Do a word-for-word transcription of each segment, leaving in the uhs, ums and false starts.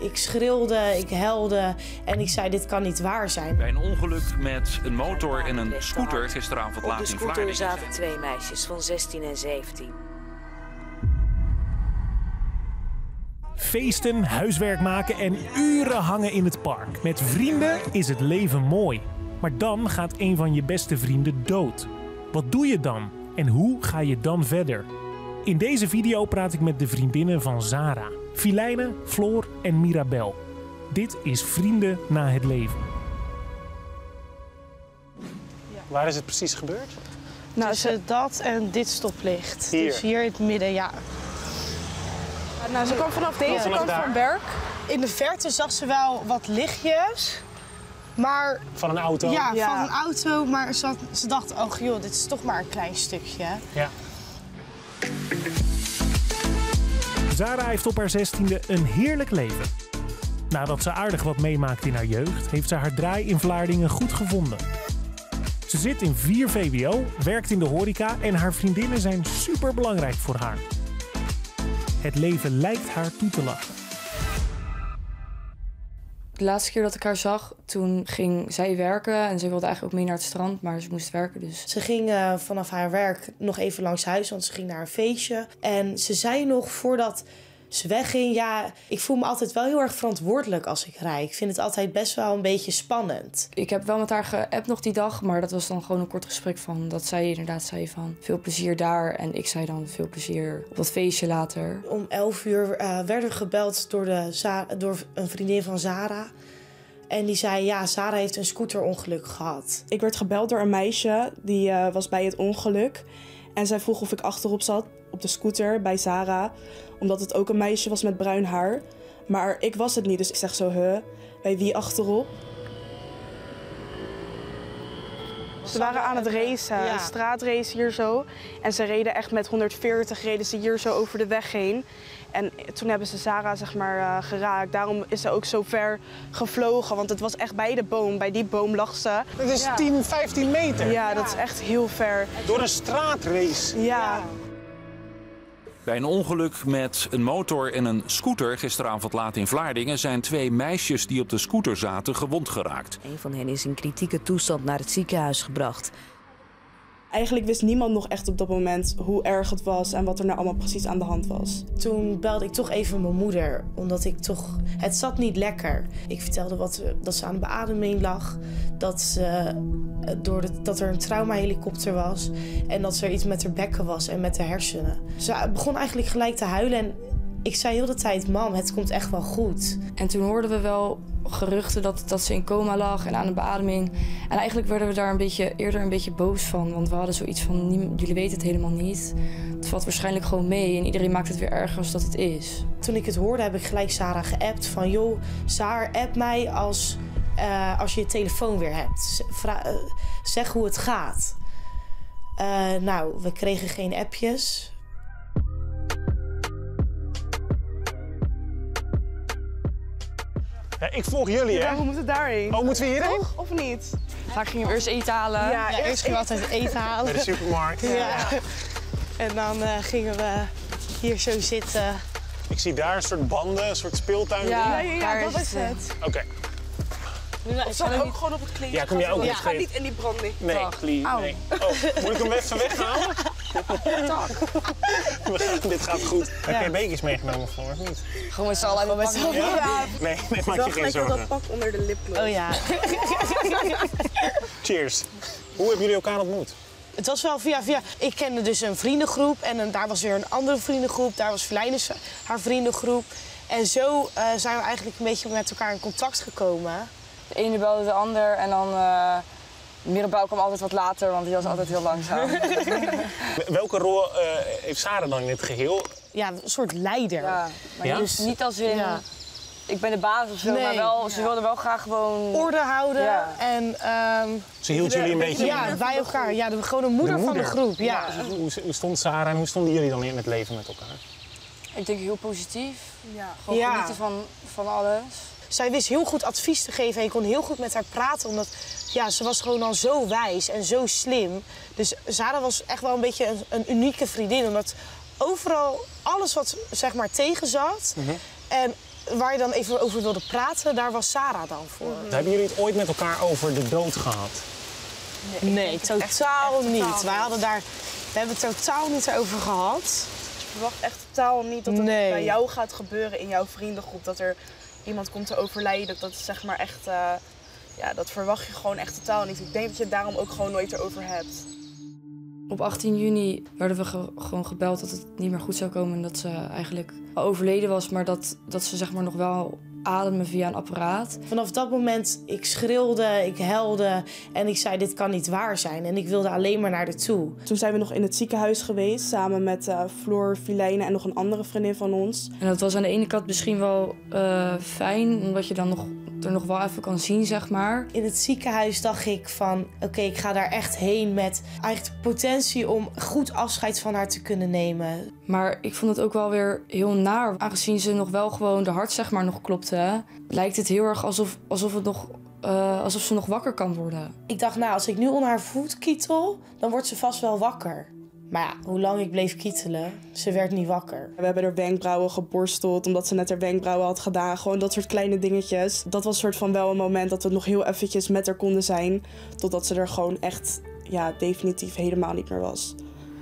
Ik schreeuwde, ik huilde en ik zei, dit kan niet waar zijn. Bij een ongeluk met een motor en een scooter gisteravond laat in Vlaardingen. Op de scooter zaten twee meisjes van zestien en zeventien. Feesten, huiswerk maken en uren hangen in het park. Met vrienden is het leven mooi. Maar dan gaat een van je beste vrienden dood. Wat doe je dan? En hoe ga je dan verder? In deze video praat ik met de vriendinnen van Zara. Filijne, Floor en Mirabel. Dit is Vrienden na het leven. Waar is het precies gebeurd? Nou, tussen dat en dit stoplicht. Hier. Dus hier in het midden, ja. Nou, ze kwam vanaf deze vanaf kant daar. van Berk. In de verte zag ze wel wat lichtjes, maar Van een auto? ja, Ja. van een auto. Maar ze, had, ze dacht, oh joh, dit is toch maar een klein stukje. Ja. Zara heeft op haar zestiende een heerlijk leven. Nadat ze aardig wat meemaakt in haar jeugd, heeft ze haar draai in Vlaardingen goed gevonden. Ze zit in vier V W O, werkt in de horeca en haar vriendinnen zijn super belangrijk voor haar. Het leven lijkt haar toe te lachen. De laatste keer dat ik haar zag, toen ging zij werken en ze wilde eigenlijk ook mee naar het strand, maar ze moest werken dus. Ze ging uh, vanaf haar werk nog even langs huis, want ze ging naar een feestje. En ze zei nog voordat ze wegging, ja, ik voel me altijd wel heel erg verantwoordelijk als ik rijd. Ik vind het altijd best wel een beetje spannend. Ik heb wel met haar geappt nog die dag, maar dat was dan gewoon een kort gesprek van dat zij inderdaad zei van veel plezier daar en ik zei dan veel plezier op dat feestje later. Om elf uur uh, werden we gebeld door, de Za- door een vriendin van Zara. En die zei, ja, Zara heeft een scooterongeluk gehad. Ik werd gebeld door een meisje, die uh, was bij het ongeluk. En zij vroeg of ik achterop zat, op de scooter, bij Zara. Omdat het ook een meisje was met bruin haar. Maar ik was het niet, dus ik zeg zo, huh, bij wie achterop? Ze waren aan het racen, Ja. een straatrace hier zo. En ze reden echt met honderdveertig, reden ze hier zo over de weg heen. En toen hebben ze Zara zeg maar uh, geraakt. Daarom is ze ook zo ver gevlogen, want het was echt bij de boom. Bij die boom lag ze. Het is Ja. tien, vijftien meter. Ja, dat is echt heel ver. Door een straatrace. Ja. Bij een ongeluk met een motor en een scooter gisteravond laat in Vlaardingen zijn twee meisjes die op de scooter zaten gewond geraakt. Een van hen is in kritieke toestand naar het ziekenhuis gebracht. Eigenlijk wist niemand nog echt op dat moment hoe erg het was en wat er nou allemaal precies aan de hand was. Toen belde ik toch even mijn moeder, omdat ik toch... Het zat niet lekker. Ik vertelde wat, dat ze aan de beademing lag, dat, ze, door de, dat er een traumahelikopter was en dat er iets met haar bekken was en met de hersenen. Ze begon eigenlijk gelijk te huilen en ik zei heel de tijd, mam, het komt echt wel goed. En toen hoorden we wel geruchten dat, dat ze in coma lag en aan de beademing. En eigenlijk werden we daar een beetje, eerder een beetje boos van. Want we hadden zoiets van, niem- jullie weten het helemaal niet. Het valt waarschijnlijk gewoon mee en iedereen maakt het weer erger als dat het is. Toen ik het hoorde heb ik gelijk Zara geappt van, joh, Saar, app mij als, uh, als je je telefoon weer hebt. Vra- uh, zeg hoe het gaat. Uh, nou, we kregen geen appjes. Ja, ik volg jullie, hè? Ja, we moeten daarheen. Oh, moeten we hierheen? Toch? Of niet? Vaak gingen we eerst eten halen. Ja, Ja, eerst gingen we altijd eten halen. Bij de supermarkt. Ja. En dan uh, gingen we hier zo zitten. Ik zie daar een soort banden, een soort speeltuin. Ja. Ja, ja, ja, Daar dat is is het. het. Oké. Of zal ik ook gewoon op het kleedje? Ja, kom jij ook Ja, op ga het niet in die branding. Nee, Klie, nee. Oh, moet ik hem even weghalen? We gaan- Dit gaat goed. Heb je bekers meegenomen voor, of niet? Gewoon met z'n allen met z'n allen. Ja, Nee, nee, maak wel je geen gelijk wel zorgen. dat pak onder de lip. Oh ja. Cheers. Hoe hebben jullie elkaar ontmoet? Het was wel via via. Ik kende dus een vriendengroep en een, daar was weer een andere vriendengroep. Daar was Filijne haar vriendengroep. En zo uh, zijn we eigenlijk een beetje met elkaar in contact gekomen. De ene belde de ander en dan... Uh, Mirabel kwam altijd wat later, want die was altijd heel langzaam. Welke rol uh, heeft Zara dan in het geheel? Ja, een soort leider. Ja, maar Ja? dus niet als in... Ja. Ik ben de baas of zo, Nee. maar wel, ze wilden wel graag gewoon... Orde houden Ja. en um, Ze hield jullie een beetje... ja, bij elkaar. Ja, de, gewoon de moeder, De moeder. van de groep. Ja. Dus hoe, hoe stond Zara en hoe stonden jullie dan in het leven met elkaar? Ik denk heel positief. Ja. Gewoon Ja. genieten van, van alles. Zij wist heel goed advies te geven en je kon heel goed met haar praten. Omdat ja, ze was gewoon al zo wijs en zo slim. Dus Zara was echt wel een beetje een, een unieke vriendin. Omdat overal alles wat zeg maar tegen zat. Mm-hmm. En waar je dan even over wilde praten, daar was Sarah dan voor. Mm-hmm. Hebben jullie het ooit met elkaar over de dood gehad? Nee, nee totaal echt, echt niet. Totaal Wij hadden daar, we hebben het totaal niet over gehad. Je verwacht echt totaal niet dat het nee. bij jou gaat gebeuren in jouw vriendengroep. Dat er iemand komt te overlijden. Dat is zeg maar echt, uh, ja, dat verwacht je gewoon echt totaal niet. Ik denk dat je het daarom ook gewoon nooit erover hebt. Op achttien juni werden we ge gewoon gebeld dat het niet meer goed zou komen en dat ze eigenlijk al overleden was, maar dat, dat ze zeg maar nog wel ademde via een apparaat. Vanaf dat moment, ik schreeuwde, ik huilde en ik zei dit kan niet waar zijn. En ik wilde alleen maar naar haar toe. Toen zijn we nog in het ziekenhuis geweest, samen met uh, Floor, Filijne en nog een andere vriendin van ons. En dat was aan de ene kant misschien wel uh, fijn, omdat je dan nog, er nog wel even kan zien, zeg maar. In het ziekenhuis dacht ik van, oké, okay, ik ga daar echt heen met eigenlijk de potentie om goed afscheid van haar te kunnen nemen. Maar ik vond het ook wel weer heel naar, aangezien ze nog wel gewoon de hart zeg maar nog klopte. Lijkt het heel erg alsof, alsof, het nog, uh, alsof ze nog wakker kan worden. Ik dacht, nou, als ik nu onder haar voet kietel, dan wordt ze vast wel wakker. Maar ja, hoe lang ik bleef kietelen, ze werd niet wakker. We hebben haar wenkbrauwen geborsteld, omdat ze net haar wenkbrauwen had gedaan. Gewoon dat soort kleine dingetjes. Dat was soort van wel een moment dat we nog heel eventjes met haar konden zijn. Totdat ze er gewoon echt, ja, definitief helemaal niet meer was.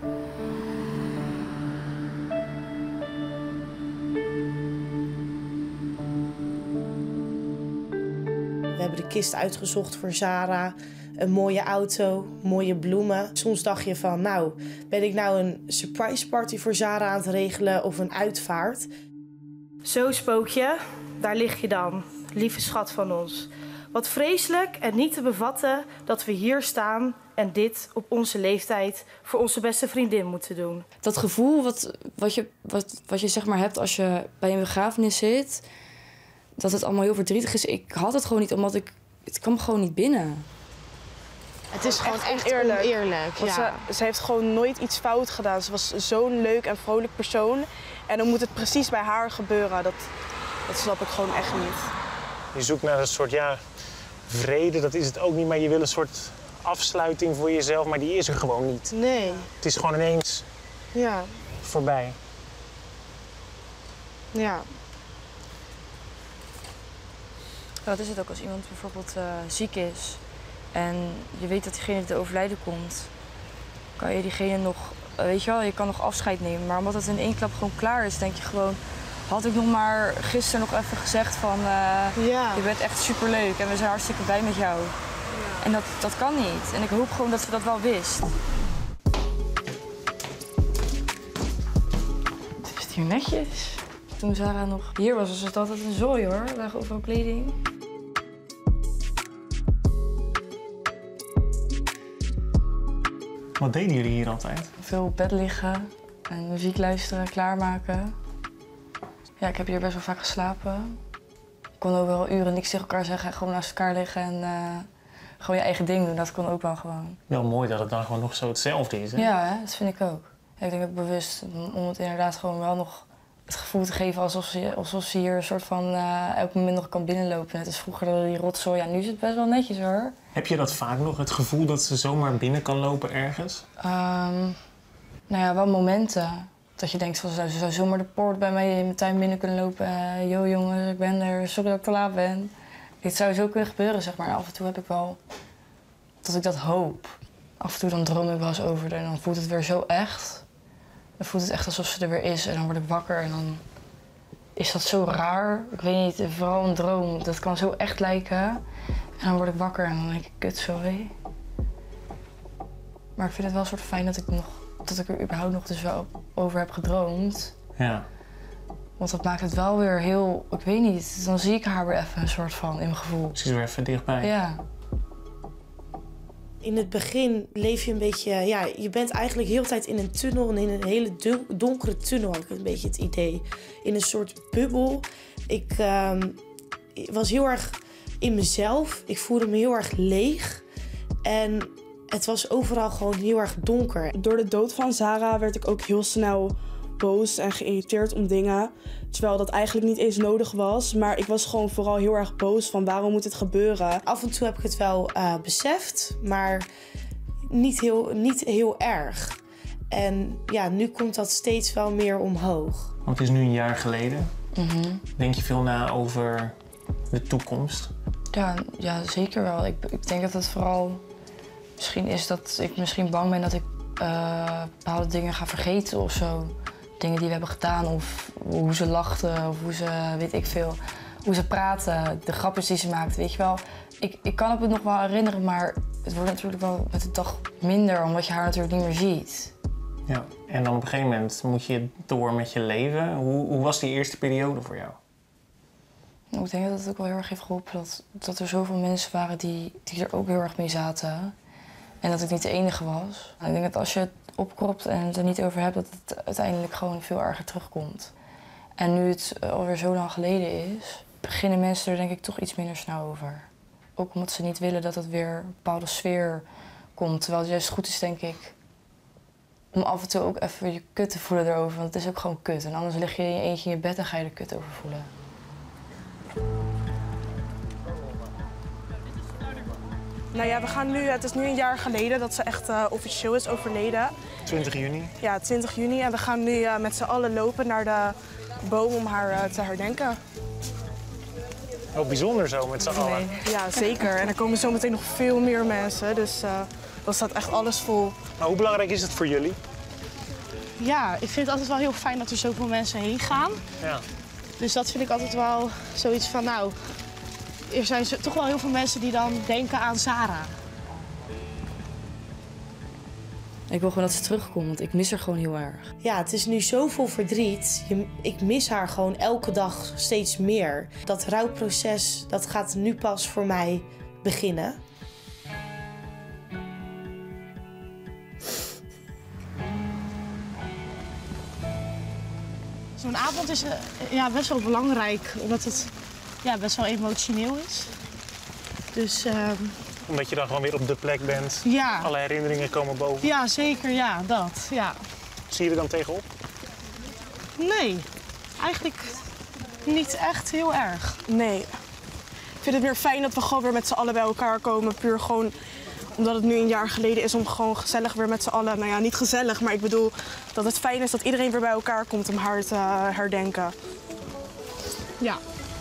We hebben de kist uitgezocht voor Sarah. Een mooie auto, mooie bloemen. Soms dacht je van, nou, ben ik nou een surprise party voor Sarah aan het regelen of een uitvaart? Zo, spookje, daar lig je dan, lieve schat van ons. Wat vreselijk en niet te bevatten dat we hier staan en dit op onze leeftijd voor onze beste vriendin moeten doen. Dat gevoel wat, wat, je, wat, wat je zeg maar hebt als je bij een begrafenis zit, dat het allemaal heel verdrietig is. Ik had het gewoon niet, omdat ik, het kwam gewoon niet binnen. Het is gewoon echt, echt oneerlijk. oneerlijk. Ja. Ze, ze heeft gewoon nooit iets fout gedaan. Ze was zo'n leuk en vrolijk persoon. En dan moet het precies bij haar gebeuren. Dat, dat snap ik gewoon echt niet. Je zoekt naar een soort, ja, vrede, dat is het ook niet. Maar je wil een soort afsluiting voor jezelf, maar die is er gewoon niet. Nee. Het is gewoon ineens ja. voorbij. Ja. Wat is het ook als iemand bijvoorbeeld uh, ziek is en je weet dat diegene te overlijden komt, kan je diegene nog, uh, weet je wel, je kan nog afscheid nemen. Maar omdat het in één klap gewoon klaar is, denk je gewoon, had ik nog maar gisteren nog even gezegd van, uh, ja. je bent echt superleuk en we zijn hartstikke blij met jou. Ja. En dat, dat kan niet. En ik hoop gewoon dat ze dat wel wist. Het is hier netjes. Toen Sarah nog hier was, was het altijd een zooi hoor. Er lagen overal kleding. Wat deden jullie hier altijd? Veel op bed liggen en muziek luisteren, klaarmaken. Ja, ik heb hier best wel vaak geslapen. Ik kon ook wel uren niks tegen elkaar zeggen en gewoon naast elkaar liggen en uh, gewoon je eigen ding doen. Dat kon ook wel gewoon. Wel mooi dat het dan gewoon nog zo hetzelfde is, hè? Ja, hè? Dat vind ik ook. Ja, ik denk ook bewust om het inderdaad gewoon wel nog het gevoel te geven alsof ze, alsof ze hier een soort van uh, elk moment nog kan binnenlopen. Net als vroeger die rotzooi. Ja, nu is het best wel netjes hoor. Heb je dat vaak nog, het gevoel dat ze zomaar binnen kan lopen ergens? Um, nou ja, wel momenten. Dat je denkt, van, ze zou zomaar de poort bij mij in mijn tuin binnen kunnen lopen. Uh, Yo jongens, ik ben er, sorry dat ik te laat ben. Dit zou zo kunnen gebeuren, zeg maar. Af en toe heb ik wel dat ik dat hoop. Af en toe dan droom ik wel eens over en dan voelt het weer zo echt. Dan voelt het echt alsof ze er weer is en dan word ik wakker en dan is dat zo raar. Ik weet niet, vooral een droom, dat kan zo echt lijken. En dan word ik wakker en dan denk ik, kut, sorry. Maar ik vind het wel een soort fijn dat ik, nog, dat ik er überhaupt nog dus wel over heb gedroomd. Ja. Want dat maakt het wel weer heel, ik weet niet, dan zie ik haar weer even een soort van in mijn gevoel. Ze is weer even dichtbij. Ja. In het begin leef je een beetje, ja, je bent eigenlijk heel de tijd in een tunnel en in een hele donkere tunnel had ik een beetje het idee. In een soort bubbel. Ik uh, was heel erg in mezelf. Ik voelde me heel erg leeg. En het was overal gewoon heel erg donker. Door de dood van Sarah werd ik ook heel snel boos en geïrriteerd om dingen. Terwijl dat eigenlijk niet eens nodig was. Maar ik was gewoon vooral heel erg boos van waarom moet het gebeuren. Af en toe heb ik het wel uh, beseft, maar niet heel, niet heel erg. En ja, nu komt dat steeds wel meer omhoog. Want het is nu een jaar geleden. Mm-hmm. Denk je veel na over de toekomst? Ja, ja zeker wel. Ik, ik denk dat het vooral misschien is dat ik misschien bang ben dat ik uh, bepaalde dingen ga vergeten of zo. Dingen die we hebben gedaan of hoe ze lachten of hoe ze, weet ik veel, hoe ze praten, de grapjes die ze maakten, weet je wel. Ik, ik kan het me nog wel herinneren, maar het wordt natuurlijk wel met de dag minder omdat je haar natuurlijk niet meer ziet. Ja, en dan op een gegeven moment moet je door met je leven. Hoe, hoe was die eerste periode voor jou? Ik denk dat het ook wel heel erg heeft geholpen dat, dat er zoveel mensen waren die, die er ook heel erg mee zaten. En dat ik niet de enige was. Ik denk dat als je het opkropt en het er niet over hebt, dat het uiteindelijk gewoon veel erger terugkomt. En nu het alweer zo lang geleden is, beginnen mensen er denk ik toch iets minder snel over. Ook omdat ze niet willen dat het weer een bepaalde sfeer komt. Terwijl het juist goed is, denk ik, om af en toe ook even je kut te voelen erover. Want het is ook gewoon kut. En anders lig je in je eentje in je bed en ga je er kut over voelen. Nou ja, we gaan nu, het is nu een jaar geleden dat ze echt uh, officieel is overleden. twintig juni? Ja, twintig juni. En we gaan nu uh, met z'n allen lopen naar de boom om haar uh, te herdenken. Ook bijzonder zo met z'n allen. Nee. Ja, zeker. En er komen zometeen nog veel meer mensen, dus uh, dan staat echt alles vol. Maar hoe belangrijk is het voor jullie? Ja, ik vind het altijd wel heel fijn dat er zoveel mensen heen gaan. Ja. Dus dat vind ik altijd wel zoiets van, nou, er zijn toch wel heel veel mensen die dan denken aan Sarah. Ik wil gewoon dat ze terugkomt, want ik mis haar gewoon heel erg. Ja, het is nu zoveel verdriet. Je, ik mis haar gewoon elke dag steeds meer. Dat rouwproces, dat gaat nu pas voor mij beginnen. Zo'n avond is uh, ja, best wel belangrijk, omdat het ja, best wel emotioneel is. Dus, uh, Omdat je dan gewoon weer op de plek bent, ja. Alle herinneringen komen boven. Ja, zeker, ja, dat, ja. Zie je er dan tegenop? Nee, eigenlijk niet echt heel erg. Nee. Ik vind het meer fijn dat we gewoon weer met z'n allen bij elkaar komen. Puur gewoon omdat het nu een jaar geleden is om gewoon gezellig weer met z'n allen... Nou ja, niet gezellig, maar ik bedoel dat het fijn is dat iedereen weer bij elkaar komt om haar te herdenken. Ja.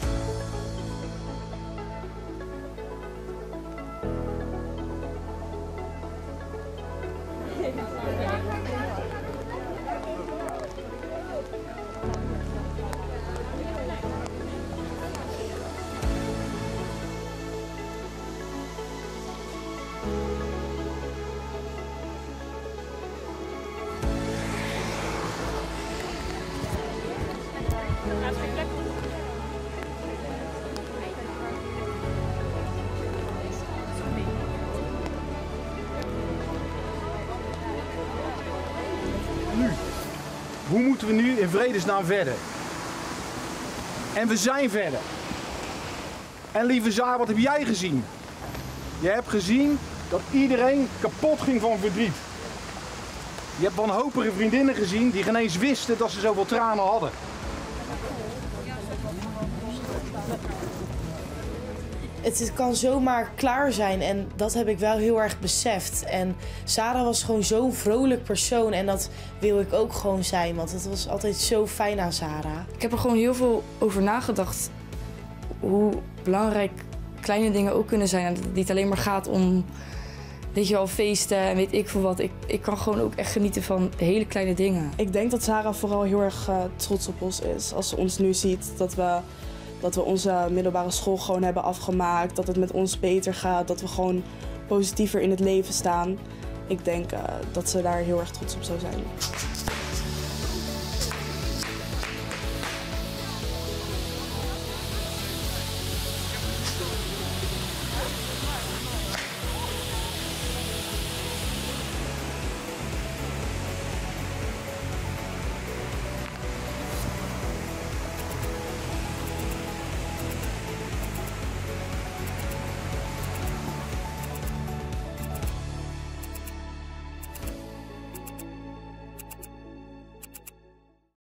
Nu. Hoe moeten we nu in vredesnaam verder? En we zijn verder. En lieve Saar, wat heb jij gezien? Je hebt gezien dat iedereen kapot ging van verdriet. Je hebt wanhopige vriendinnen gezien die geen eens wisten dat ze zoveel tranen hadden. Het kan zomaar klaar zijn en dat heb ik wel heel erg beseft. En Sarah was gewoon zo'n vrolijk persoon en dat wil ik ook gewoon zijn, want het was altijd zo fijn aan Sarah. Ik heb er gewoon heel veel over nagedacht hoe belangrijk kleine dingen ook kunnen zijn. En dat het niet alleen maar gaat om, weet je wel, feesten en weet ik veel wat. Ik, ik kan gewoon ook echt genieten van hele kleine dingen. Ik denk dat Sarah vooral heel erg uh, trots op ons is. Als ze ons nu ziet, dat we, dat we onze middelbare school gewoon hebben afgemaakt. Dat het met ons beter gaat, dat we gewoon positiever in het leven staan. Ik denk uh, dat ze daar heel erg trots op zou zijn.